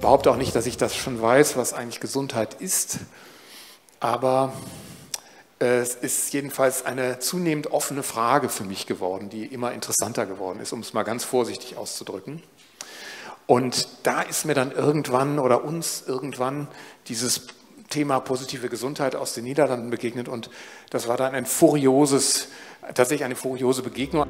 behaupte auch nicht, dass ich das schon weiß, was eigentlich Gesundheit ist, aber es ist jedenfalls eine zunehmend offene Frage für mich geworden, die immer interessanter geworden ist, um es mal ganz vorsichtig auszudrücken. Und da ist mir dann irgendwann oder uns irgendwann dieses Thema positive Gesundheit aus den Niederlanden begegnet und das war dann tatsächlich eine furiose Begegnung.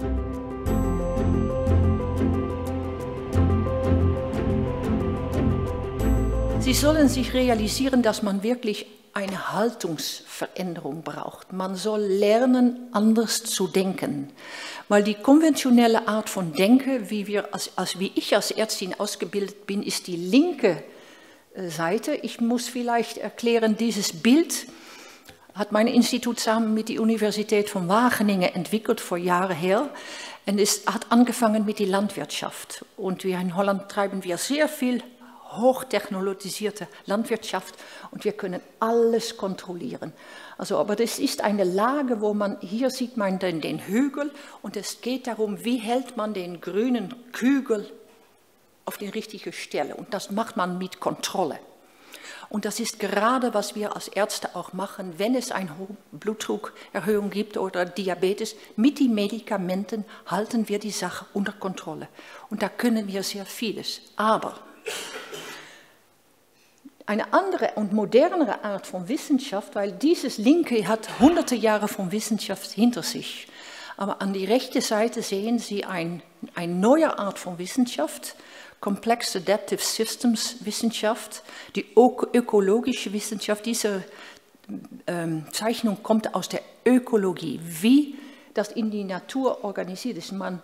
Sie sollen sich realisieren, dass man wirklich eine Haltungsveränderung braucht. Man soll lernen, anders zu denken. Weil die konventionelle Art von Denken, wie ich als Ärztin ausgebildet bin, ist die linke Seite. Ich muss vielleicht erklären, dieses Bild hat mein Institut zusammen mit der Universität von Wageningen entwickelt, vor Jahren her. Und es hat angefangen mit der Landwirtschaft. Und wir in Holland treiben wir sehr viel hochtechnologisierte Landwirtschaft und wir können alles kontrollieren. Also, aber das ist eine Lage, wo man, hier sieht man den Hügel und es geht darum, wie hält man den grünen Kügel auf die richtige Stelle und das macht man mit Kontrolle. Und das ist gerade, was wir als Ärzte auch machen, wenn es eine Blutdruckerhöhung gibt oder Diabetes. Mit den Medikamenten halten wir die Sache unter Kontrolle. Und da können wir sehr vieles. Aber eine andere und modernere Art von Wissenschaft, weil dieses Linke hat hunderte Jahre von Wissenschaft hinter sich. Aber an die rechte Seite sehen Sie eine neue Art von Wissenschaft, Complex Adaptive Systems Wissenschaft, die ökologische Wissenschaft. Diese Zeichnung kommt aus der Ökologie, wie das in die Natur organisiert ist. Man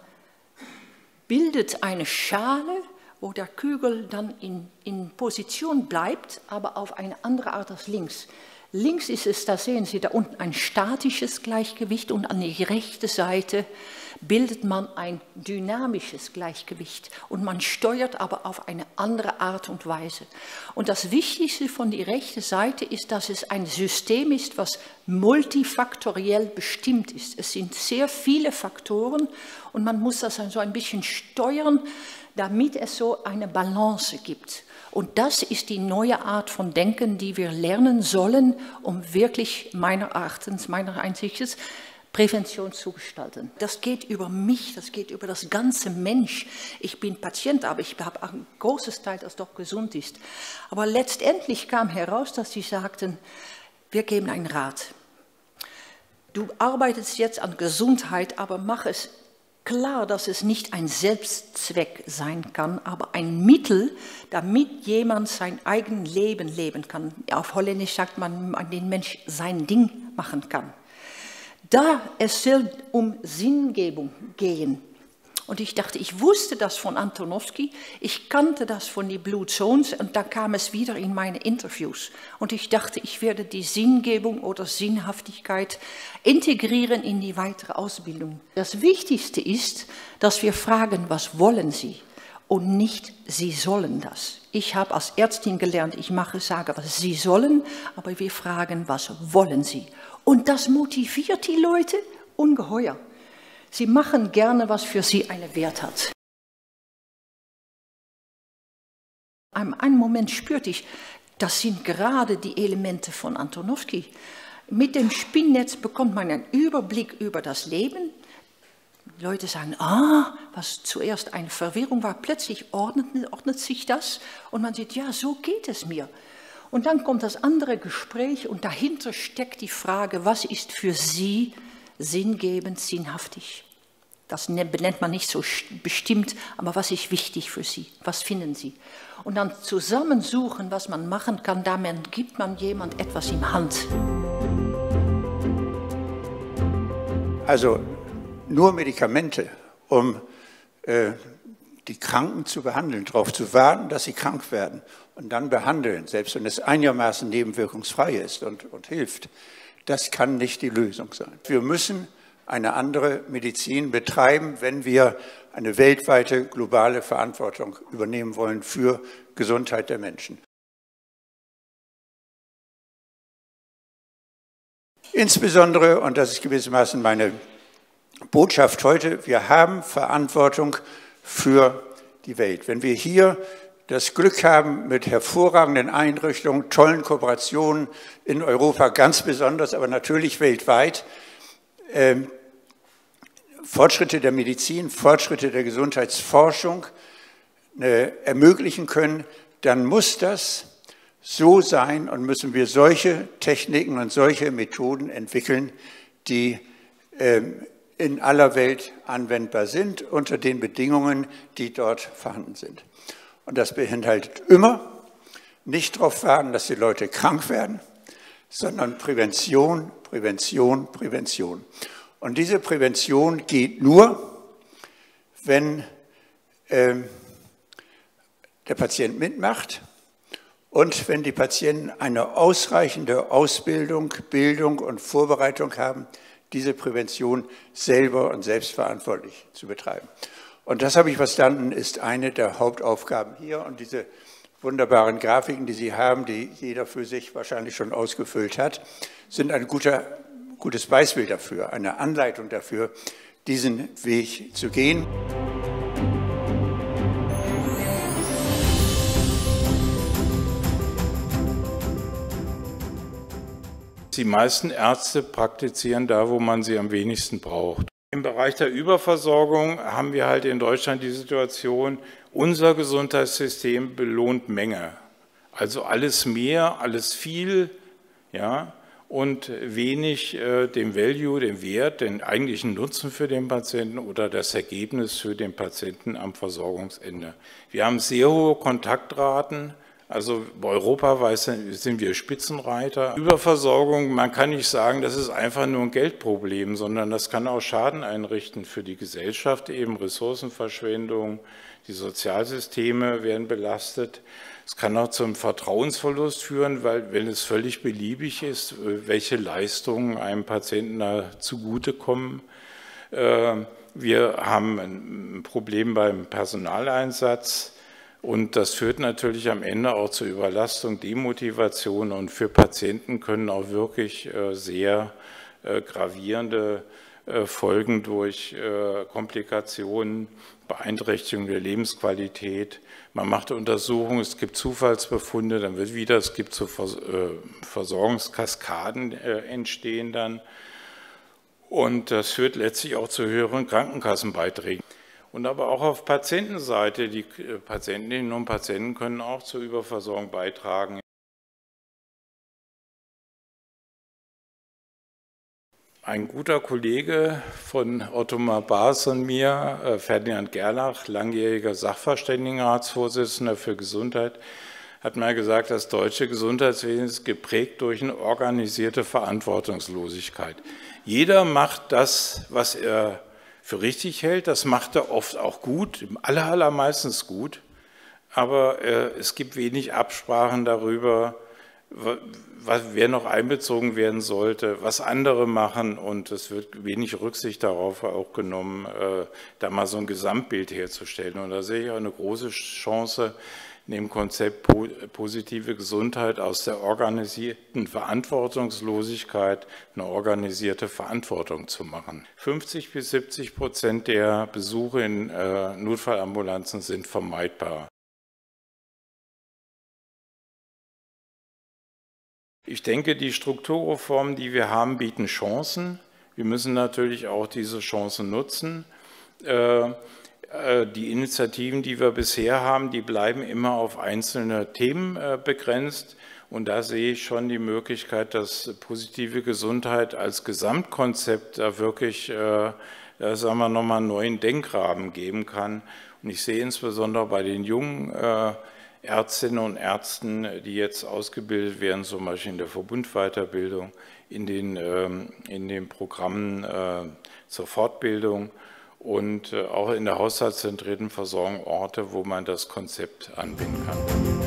bildet eine Schale, wo der Kügel dann in Position bleibt, aber auf eine andere Art als links. Links ist es, da sehen Sie da unten ein statisches Gleichgewicht und an die rechte Seite bildet man ein dynamisches Gleichgewicht und man steuert aber auf eine andere Art und Weise. Und das Wichtigste von der rechten Seite ist, dass es ein System ist, was multifaktoriell bestimmt ist. Es sind sehr viele Faktoren und man muss das so ein bisschen steuern, damit es so eine Balance gibt. Und das ist die neue Art von Denken, die wir lernen sollen, um wirklich meiner Einsicht Prävention zu gestalten. Das geht über mich, das geht über das ganze Mensch. Ich bin Patient, aber ich habe ein großes Teil, das doch gesund ist. Aber letztendlich kam heraus, dass sie sagten, wir geben einen Rat. Du arbeitest jetzt an Gesundheit, aber mach es klar, dass es nicht ein Selbstzweck sein kann, aber ein Mittel, damit jemand sein eigenes Leben leben kann. Auf Holländisch sagt man, den Mensch sein Ding machen kann. Da es soll um Sinngebung gehen. Und ich dachte, ich wusste das von Antonowski, ich kannte das von den Blue Zones und da kam es wieder in meine Interviews. Und ich dachte, ich werde die Sinngebung oder Sinnhaftigkeit integrieren in die weitere Ausbildung. Das Wichtigste ist, dass wir fragen, was wollen Sie? Und nicht, Sie sollen das. Ich habe als Ärztin gelernt, sage, was Sie sollen, aber wir fragen, was wollen Sie? Und das motiviert die Leute ungeheuer. Sie machen gerne, was für sie einen Wert hat. In einem Moment spürte ich, das sind gerade die Elemente von Antonowski. Mit dem Spinnnetz bekommt man einen Überblick über das Leben. Die Leute sagen, was zuerst eine Verwirrung war, plötzlich ordnet sich das und man sieht, ja, so geht es mir. Und dann kommt das andere Gespräch und dahinter steckt die Frage, was ist für Sie sinngebend, sinnhaftig? Das benennt man nicht so bestimmt, aber was ist wichtig für Sie? Was finden Sie? Und dann zusammensuchen, was man machen kann, damit gibt man jemand etwas in Hand. Also nur Medikamente, um die Kranken zu behandeln, darauf zu warten, dass sie krank werden und dann behandeln, selbst wenn es einigermaßen nebenwirkungsfrei ist und hilft, das kann nicht die Lösung sein. Wir müssen eine andere Medizin betreiben, wenn wir eine weltweite, globale Verantwortung übernehmen wollen für Gesundheit der Menschen. Insbesondere, und das ist gewissermaßen meine Botschaft heute, wir haben Verantwortung für die Welt. Wenn wir hier das Glück haben, mit hervorragenden Einrichtungen, tollen Kooperationen in Europa ganz besonders, aber natürlich weltweit, Fortschritte der Medizin, Fortschritte der Gesundheitsforschung ermöglichen können, dann muss das so sein und müssen wir solche Techniken und solche Methoden entwickeln, die in aller Welt anwendbar sind, unter den Bedingungen, die dort vorhanden sind. Und das beinhaltet immer, nicht darauf warten, dass die Leute krank werden, sondern Prävention, Prävention, Prävention. Und diese Prävention geht nur, wenn der Patient mitmacht und wenn die Patienten eine ausreichende Ausbildung, Bildung und Vorbereitung haben, diese Prävention selber und selbstverantwortlich zu betreiben. Und das habe ich verstanden, ist eine der Hauptaufgaben hier. Und diese wunderbaren Grafiken, die Sie haben, die jeder für sich wahrscheinlich schon ausgefüllt hat, sind ein gutes Beispiel dafür, eine Anleitung dafür, diesen Weg zu gehen. Die meisten Ärzte praktizieren da, wo man sie am wenigsten braucht. Im Bereich der Überversorgung haben wir halt in Deutschland die Situation, unser Gesundheitssystem belohnt Menge. Also alles mehr, alles viel, ja, und wenig den Value, den Wert, den eigentlichen Nutzen für den Patienten oder das Ergebnis für den Patienten am Versorgungsende. Wir haben sehr hohe Kontaktraten. Also europaweit sind wir Spitzenreiter. Überversorgung, man kann nicht sagen, das ist einfach nur ein Geldproblem, sondern das kann auch Schaden einrichten für die Gesellschaft, eben Ressourcenverschwendung, die Sozialsysteme werden belastet. Es kann auch zum Vertrauensverlust führen, weil wenn es völlig beliebig ist, welche Leistungen einem Patienten da zugutekommen. Wir haben ein Problem beim Personaleinsatz. Und das führt natürlich am Ende auch zur Überlastung, Demotivation und für Patienten können auch wirklich sehr gravierende Folgen durch Komplikationen, Beeinträchtigung der Lebensqualität. Man macht Untersuchungen, es gibt Zufallsbefunde, dann wird wieder, es gibt so Versorgungskaskaden entstehen dann. Und das führt letztlich auch zu höheren Krankenkassenbeiträgen. Und aber auch auf Patientenseite, die Patientinnen und Patienten können auch zur Überversorgung beitragen. Ein guter Kollege von Ottmar Baas und mir, Ferdinand Gerlach, langjähriger Sachverständigenratsvorsitzender für Gesundheit, hat mal gesagt, das deutsche Gesundheitswesen ist geprägt durch eine organisierte Verantwortungslosigkeit. Jeder macht das, was er für richtig hält, das macht er oft auch gut, allermeistens gut, aber es gibt wenig Absprachen darüber, wer noch einbezogen werden sollte, was andere machen und es wird wenig Rücksicht darauf auch genommen, da mal so ein Gesamtbild herzustellen. Und da sehe ich auch eine große Chance, in dem Konzept positive Gesundheit aus der organisierten Verantwortungslosigkeit eine organisierte Verantwortung zu machen. 50–70% der Besuche in Notfallambulanzen sind vermeidbar. Ich denke, die Strukturreformen, die wir haben, bieten Chancen. Wir müssen natürlich auch diese Chancen nutzen. Die Initiativen, die wir bisher haben, die bleiben immer auf einzelne Themen begrenzt. Und da sehe ich schon die Möglichkeit, dass positive Gesundheit als Gesamtkonzept da wirklich, sagen wir, nochmal einen neuen Denkrahmen geben kann. Und ich sehe insbesondere bei den jungen Ärztinnen und Ärzten, die jetzt ausgebildet werden, zum Beispiel in der Verbundweiterbildung, in den Programmen zur Fortbildung, und auch in der haushaltszentrierten Versorgung Orte, wo man das Konzept anwenden kann.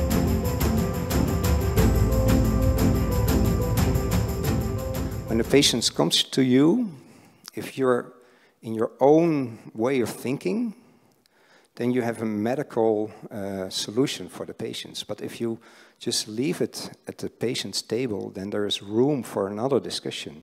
When a patient comes to you, if you're in your own way of thinking, then you have a medical solution for the patients. But if you just leave it at the patient's table, then there is room for another discussion.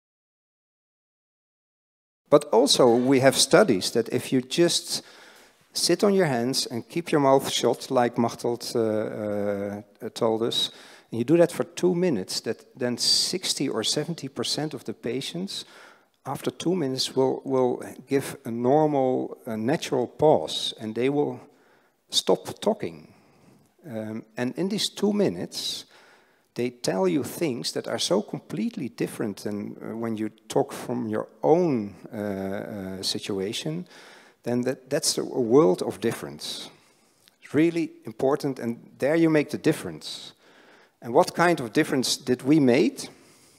But also we have studies that if you just sit on your hands and keep your mouth shut, like Machteld told us. And you do that for 2 minutes, then 60 or 70% of the patients, after 2 minutes, will give a normal, natural pause, and they will stop talking. And in these 2 minutes, they tell you things that are so completely different than when you talk from your own situation, then that's a world of difference. It's really important, and there you make the difference. And what kind of difference did we make?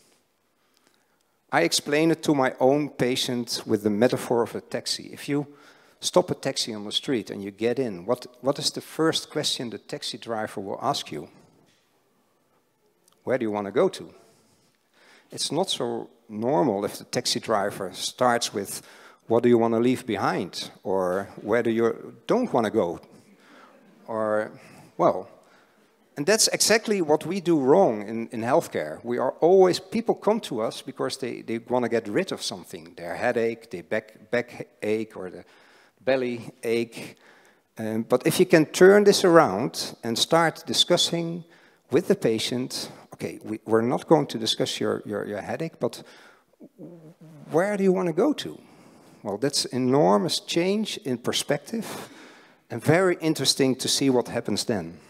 I explain it to my own patient with the metaphor of a taxi. If you stop a taxi on the street and you get in, what is the first question the taxi driver will ask you? Where do you want to go to? It's not so normal if the taxi driver starts with, what do you want to leave behind? Or where do you don't want to go? Or, well, and that's exactly what we do wrong in healthcare. We are always, people come to us because they want to get rid of something. Their headache, their back ache, or the belly ache. But if you can turn this around and start discussing with the patient, okay, we're not going to discuss your headache, but where do you want to go to? Well, that's enormous change in perspective, and very interesting to see what happens then.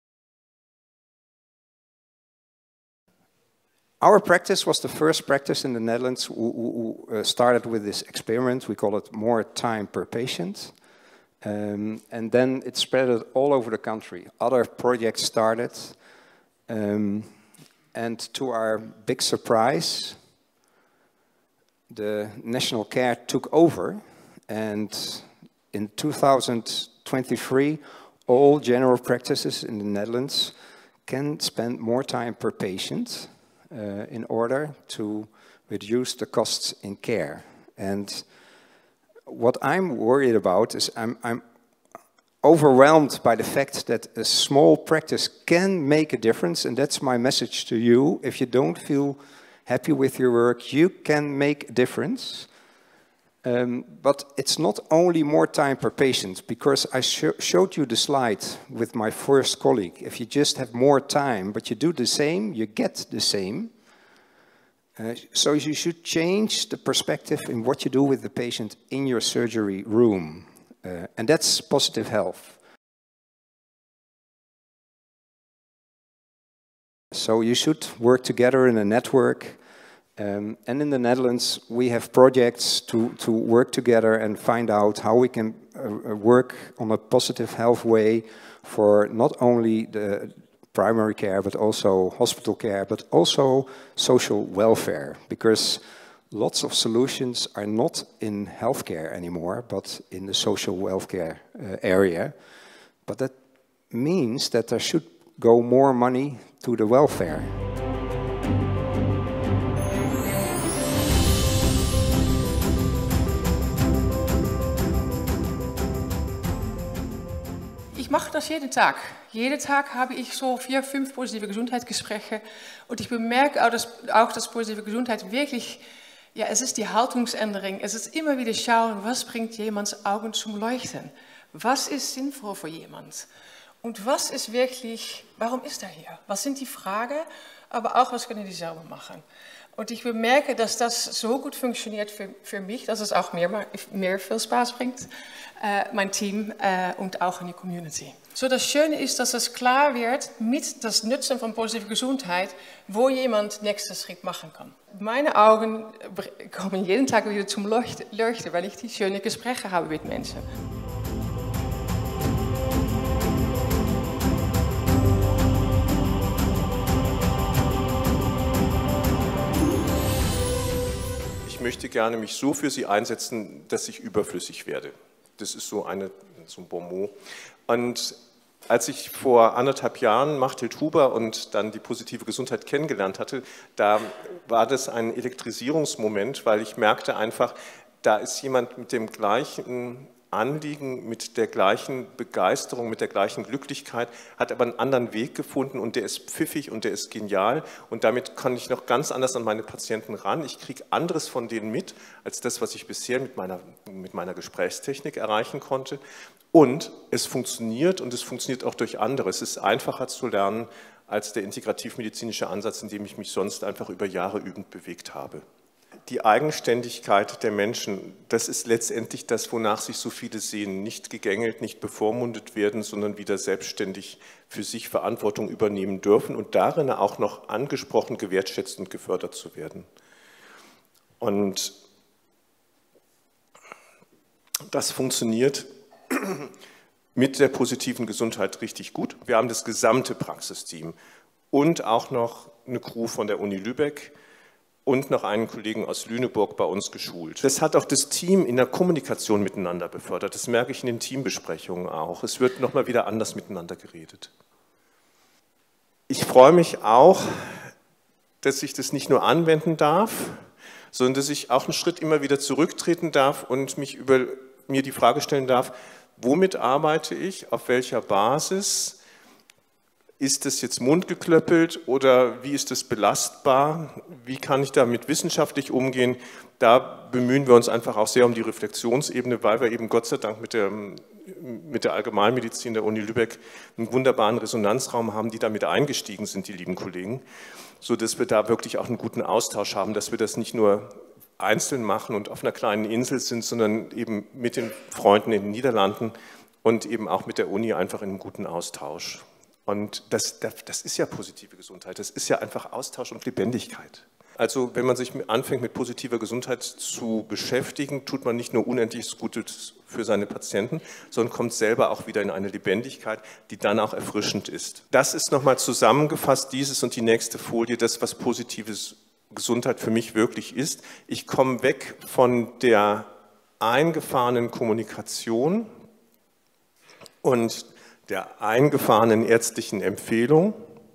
Our practice was the first practice in the Netherlands who started with this experiment. We call it more time per patient. And then it spread all over the country. Other projects started. And to our big surprise, the National Care took over. And in 2023, all general practices in the Netherlands can spend more time per patient in order to reduce the costs in care. And what I'm worried about is I'm overwhelmed by the fact that a small practice can make a difference, and that's my message to you. If you don't feel happy with your work, you can make a difference. But it's not only more time per patient, because I showed you the slide with my first colleague. If you just have more time, but you do the same, you get the same. So you should change the perspective in what you do with the patient in your surgery room. And that's positive health. So you should work together in a network. And in the Netherlands, we have projects to work together and find out how we can work on a positive health way for not only the primary care, but also hospital care, but also social welfare. Because lots of solutions are not in healthcare anymore, but in the social welfare area. But that means that there should go more money to the welfare. Ich mache das jeden Tag. Jeden Tag habe ich so 4, 5 positive Gesundheitsgespräche und ich bemerke auch, dass positive Gesundheit wirklich, ja, es ist die Haltungsänderung. Es ist immer wieder schauen, was bringt jemands Augen zum Leuchten? Was ist sinnvoll für jemand? Und was ist wirklich, warum ist er hier? Was sind die Fragen, aber auch, was können die selber machen? Und ich bemerke, dass das so gut funktioniert für mich, dass es auch mir viel Spaß bringt, mein Team und auch in die Community. So, das Schöne ist, dass es klar wird mit das Nutzen von positiver Gesundheit, wo jemand nächsten Schritt machen kann. Meine Augen kommen jeden Tag wieder zum Leuchten, weil ich die schönen Gespräche habe mit Menschen. Ich möchte gerne mich so für Sie einsetzen, dass ich überflüssig werde. Das ist so ein Bonmot. Und als ich vor 1,5 Jahren Machteld Huber und dann die positive Gesundheit kennengelernt hatte, da war das ein Elektrisierungsmoment, weil ich merkte einfach, da ist jemand mit dem gleichen Anliegen mit der gleichen Begeisterung, mit der gleichen Glücklichkeit, hat aber einen anderen Weg gefunden und der ist pfiffig und der ist genial und damit kann ich noch ganz anders an meine Patienten ran. Ich kriege anderes von denen mit, als das, was ich bisher mit meiner Gesprächstechnik erreichen konnte. Und es funktioniert und es funktioniert auch durch andere. Es ist einfacher zu lernen als der integrativmedizinische Ansatz, in dem ich mich sonst einfach über Jahre übend bewegt habe. Die Eigenständigkeit der Menschen, das ist letztendlich das, wonach sich so viele sehen. Nicht gegängelt, nicht bevormundet werden, sondern wieder selbstständig für sich Verantwortung übernehmen dürfen und darin auch noch angesprochen, gewertschätzt und gefördert zu werden. Und das funktioniert mit der positiven Gesundheit richtig gut. Wir haben das gesamte Praxisteam und auch noch eine Crew von der Uni Lübeck und noch einen Kollegen aus Lüneburg bei uns geschult. Das hat auch das Team in der Kommunikation miteinander befördert. Das merke ich in den Teambesprechungen auch. Es wird nochmal wieder anders miteinander geredet. Ich freue mich auch, dass ich das nicht nur anwenden darf, sondern dass ich auch einen Schritt immer wieder zurücktreten darf und mir die Frage stellen darf, womit arbeite ich, auf welcher Basis? Ist das jetzt mundgeklöppelt oder wie ist das belastbar? Wie kann ich damit wissenschaftlich umgehen? Da bemühen wir uns einfach auch sehr um die Reflexionsebene, weil wir eben Gott sei Dank mit der Allgemeinmedizin der Uni Lübeck einen wunderbaren Resonanzraum haben, die damit eingestiegen sind, die lieben Kollegen, sodass wir da wirklich auch einen guten Austausch haben, dass wir das nicht nur einzeln machen und auf einer kleinen Insel sind, sondern eben mit den Freunden in den Niederlanden und eben auch mit der Uni einfach in einem guten Austausch. Und das ist ja positive Gesundheit, das ist ja einfach Austausch und Lebendigkeit. Also wenn man sich anfängt mit positiver Gesundheit zu beschäftigen, tut man nicht nur unendliches Gutes für seine Patienten, sondern kommt selber auch wieder in eine Lebendigkeit, die dann auch erfrischend ist. Das ist nochmal zusammengefasst, dieses und die nächste Folie, das, was positives Gesundheit für mich wirklich ist. Ich komme weg von der eingefahrenen Kommunikation und der eingefahrenen ärztlichen Empfehlung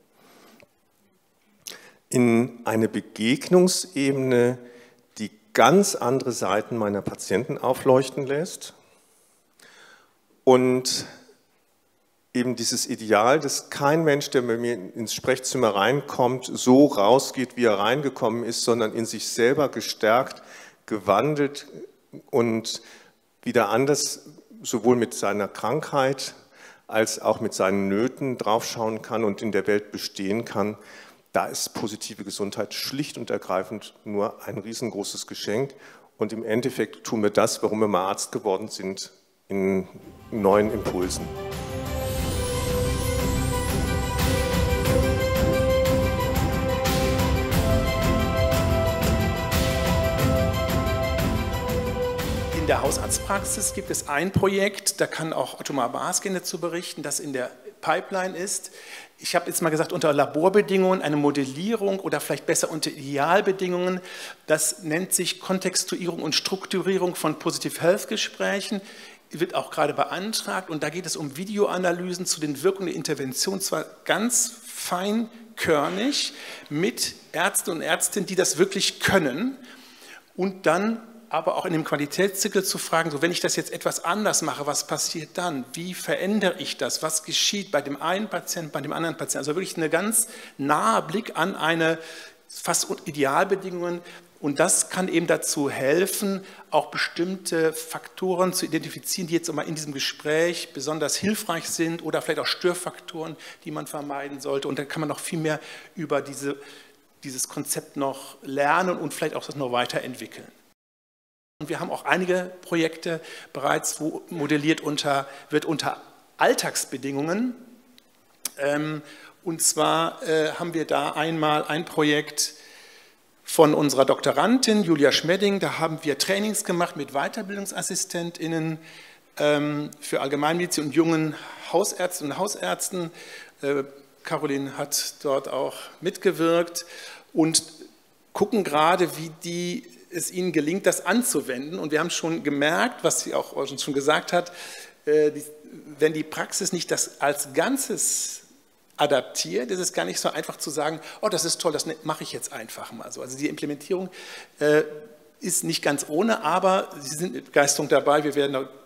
in eine Begegnungsebene, die ganz andere Seiten meiner Patienten aufleuchten lässt und eben dieses Ideal, dass kein Mensch, der bei mir ins Sprechzimmer reinkommt, so rausgeht, wie er reingekommen ist, sondern in sich selber gestärkt, gewandelt und wieder anders sowohl mit seiner Krankheit als auch mit seinen Nöten draufschauen kann und in der Welt bestehen kann. Da ist positive Gesundheit schlicht und ergreifend nur ein riesengroßes Geschenk. Und im Endeffekt tun wir das, warum wir mal Arzt geworden sind, in neuen Impulsen. In der Hausarztpraxis gibt es ein Projekt, da kann auch Ottmar Baske dazu berichten, das in der Pipeline ist. Ich habe jetzt mal gesagt, unter Laborbedingungen eine Modellierung oder vielleicht besser unter Idealbedingungen. Das nennt sich Kontextuierung und Strukturierung von Positive Health Gesprächen. Wird auch gerade beantragt und da geht es um Videoanalysen zu den Wirkungen der Intervention, zwar ganz feinkörnig mit Ärzten und Ärztinnen, die das wirklich können und dann aber auch in dem Qualitätszirkel zu fragen, so wenn ich das jetzt etwas anders mache, was passiert dann? Wie verändere ich das? Was geschieht bei dem einen Patienten, bei dem anderen Patienten? Also wirklich ein ganz naher Blick an eine fast Idealbedingungen und das kann eben dazu helfen, auch bestimmte Faktoren zu identifizieren, die jetzt immer in diesem Gespräch besonders hilfreich sind oder vielleicht auch Störfaktoren, die man vermeiden sollte und dann kann man noch viel mehr über dieses Konzept noch lernen und vielleicht auch das noch weiterentwickeln. Und wir haben auch einige Projekte bereits, wo modelliert wird unter Alltagsbedingungen. Und zwar haben wir da einmal ein Projekt von unserer Doktorandin Julia Schmedding. Da haben wir Trainings gemacht mit WeiterbildungsassistentInnen für Allgemeinmedizin und jungen Hausärztinnen und Hausärzten. Caroline hat dort auch mitgewirkt und gucken gerade, wie es ihnen gelingt, das anzuwenden. Und wir haben schon gemerkt, was sie auch schon gesagt hat, wenn die Praxis nicht das als Ganzes adaptiert, ist es gar nicht so einfach zu sagen, oh, das ist toll, das mache ich jetzt einfach mal so. Also die Implementierung ist nicht ganz ohne, aber Sie sind mit Begeisterung dabei. Wir werden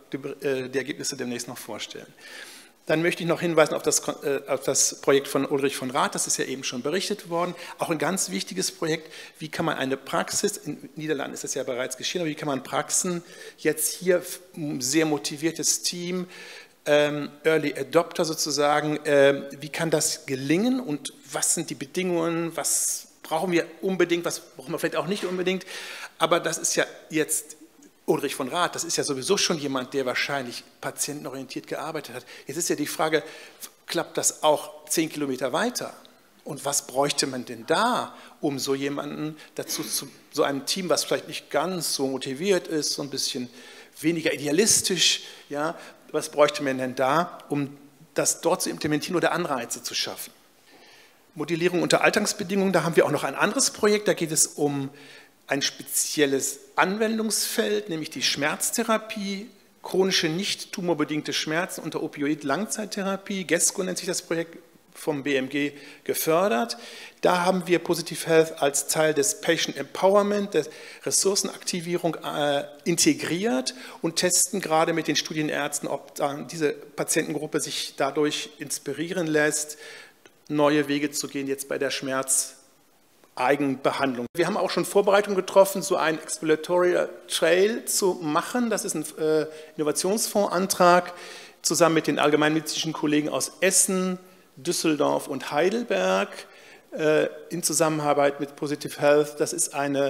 die Ergebnisse demnächst noch vorstellen. Dann möchte ich noch hinweisen auf das Projekt von Ulrich von Rath, das ist ja eben schon berichtet worden. Auch ein ganz wichtiges Projekt, wie kann man eine Praxis, in den Niederlanden ist das ja bereits geschehen, aber wie kann man Praxen jetzt hier, ein sehr motiviertes Team, Early Adopter sozusagen, wie kann das gelingen und was sind die Bedingungen, was brauchen wir unbedingt, was brauchen wir vielleicht auch nicht unbedingt, aber das ist ja jetzt Ulrich von Rath, das ist ja sowieso schon jemand, der wahrscheinlich patientenorientiert gearbeitet hat. Jetzt ist ja die Frage, klappt das auch 10 Kilometer weiter? Und was bräuchte man denn da, um so jemanden dazu zu so einem Team, was vielleicht nicht ganz so motiviert ist, so ein bisschen weniger idealistisch, ja, was bräuchte man denn da, um das dort zu implementieren oder Anreize zu schaffen? Modellierung unter Alltagsbedingungen, da haben wir auch noch ein anderes Projekt, da geht es um ein spezielles Anwendungsfeld, nämlich die Schmerztherapie, chronische nicht tumorbedingte Schmerzen unter Opioid-Langzeittherapie. GESCO nennt sich das Projekt, vom BMG gefördert. Da haben wir Positive Health als Teil des Patient Empowerment, der Ressourcenaktivierung integriert und testen gerade mit den Studienärzten, ob diese Patientengruppe sich dadurch inspirieren lässt, neue Wege zu gehen jetzt bei der Eigenbehandlung. Wir haben auch schon Vorbereitungen getroffen, so einen Exploratory Trail zu machen. Das ist ein Innovationsfondsantrag zusammen mit den allgemeinmedizinischen Kollegen aus Essen, Düsseldorf und Heidelberg in Zusammenarbeit mit Positive Health. Das ist eine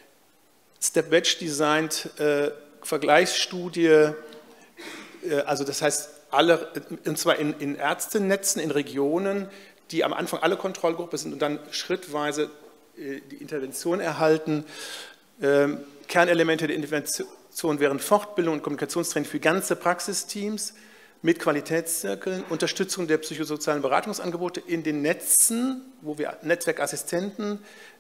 Step-Batch-designed Vergleichsstudie, also das heißt, und zwar in Ärztenetzen, in Regionen, die am Anfang alle Kontrollgruppe sind und dann schrittweise die Intervention erhalten. Kernelemente der Intervention wären Fortbildung und Kommunikationstraining für ganze Praxisteams mit Qualitätszirkeln, Unterstützung der psychosozialen Beratungsangebote in den Netzen, wo wir Netzwerkassistenten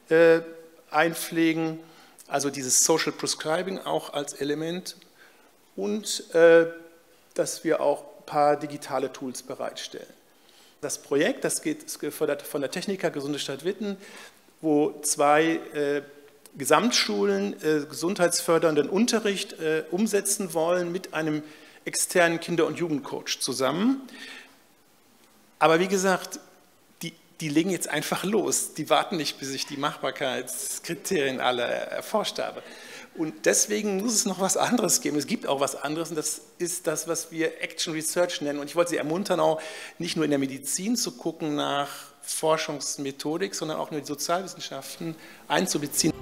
einpflegen, also dieses Social Prescribing auch als Element und dass wir auch ein paar digitale Tools bereitstellen. Das Projekt, das ist gefördert von der Techniker Gesunde Stadt Witten, wo 2 Gesamtschulen gesundheitsfördernden Unterricht umsetzen wollen mit einem externen Kinder- und Jugendcoach zusammen. Aber wie gesagt, die legen jetzt einfach los. Die warten nicht, bis ich die Machbarkeitskriterien alle erforscht habe. Und deswegen muss es noch was anderes geben. Es gibt auch was anderes und das ist das, was wir Action Research nennen. Und ich wollte Sie ermuntern, auch nicht nur in der Medizin zu gucken nach Forschungsmethodik, sondern auch nur die Sozialwissenschaften einzubeziehen.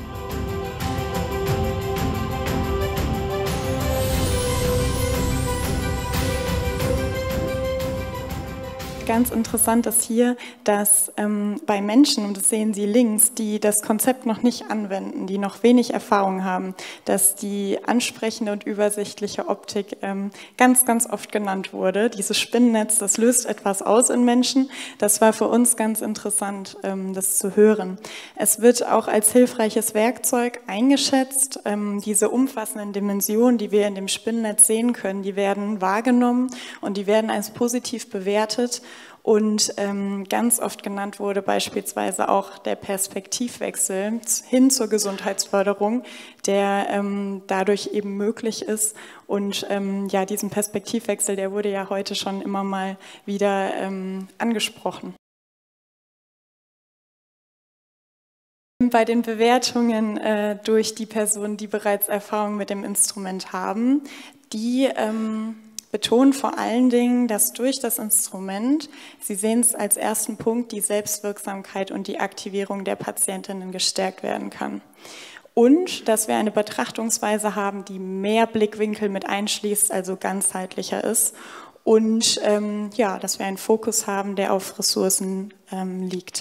Ganz interessant ist hier, dass bei Menschen, und das sehen Sie links, die das Konzept noch nicht anwenden, die noch wenig Erfahrung haben, dass die ansprechende und übersichtliche Optik ganz, ganz oft genannt wurde. Dieses Spinnennetz, das löst etwas aus in Menschen. Das war für uns ganz interessant, das zu hören. Es wird auch als hilfreiches Werkzeug eingeschätzt. Diese umfassenden Dimensionen, die wir in dem Spinnennetz sehen können, die werden wahrgenommen und die werden als positiv bewertet. Und ganz oft genannt wurde beispielsweise auch der Perspektivwechsel hin zur Gesundheitsförderung, der dadurch eben möglich ist. Und ja, diesen Perspektivwechsel, der wurde ja heute schon immer mal wieder angesprochen. Bei den Bewertungen durch die Personen, die bereits Erfahrung mit dem Instrument haben, die betonen vor allen Dingen, dass durch das Instrument, Sie sehen es als ersten Punkt, die Selbstwirksamkeit und die Aktivierung der Patientinnen gestärkt werden kann. Und dass wir eine Betrachtungsweise haben, die mehr Blickwinkel mit einschließt, also ganzheitlicher ist. Und ja, dass wir einen Fokus haben, der auf Ressourcen liegt.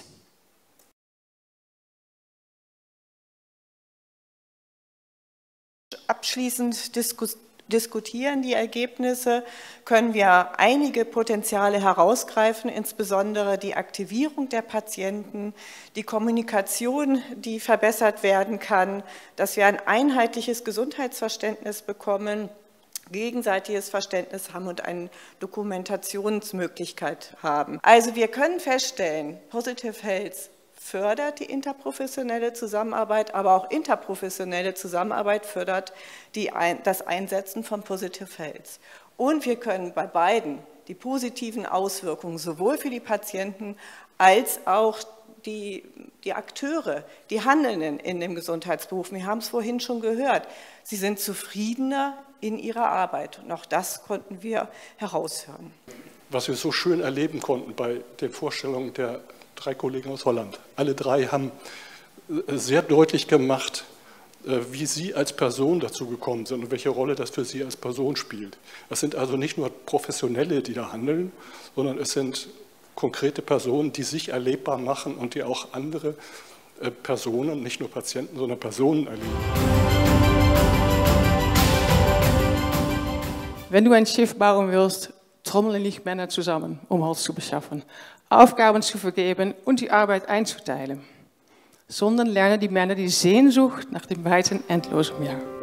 Abschließend diskutieren die Ergebnisse, können wir einige Potenziale herausgreifen, insbesondere die Aktivierung der Patienten, die Kommunikation, die verbessert werden kann, dass wir ein einheitliches Gesundheitsverständnis bekommen, gegenseitiges Verständnis haben und eine Dokumentationsmöglichkeit haben. Also wir können feststellen, Positive Health fördert die interprofessionelle Zusammenarbeit, aber auch interprofessionelle Zusammenarbeit fördert das Einsetzen von Positive Health. Und wir können bei beiden die positiven Auswirkungen sowohl für die Patienten als auch die Akteure, die Handelnden in dem Gesundheitsberuf, wir haben es vorhin schon gehört, sie sind zufriedener in ihrer Arbeit. Und auch das konnten wir heraushören. Was wir so schön erleben konnten bei den Vorstellungen der 3 Kollegen aus Holland. Alle 3 haben sehr deutlich gemacht, wie Sie als Person dazu gekommen sind und welche Rolle das für Sie als Person spielt. Es sind also nicht nur Professionelle, die da handeln, sondern es sind konkrete Personen, die sich erlebbar machen und die auch andere Personen, nicht nur Patienten, sondern Personen erleben. Wenn du ein Schiff bauen willst, trommeln nicht Männer zusammen, um Holz zu beschaffen, Aufgaben zu vergeben und die Arbeit einzuteilen, sondern lernen die Männer die Sehnsucht nach dem weiten, endlosen Meer.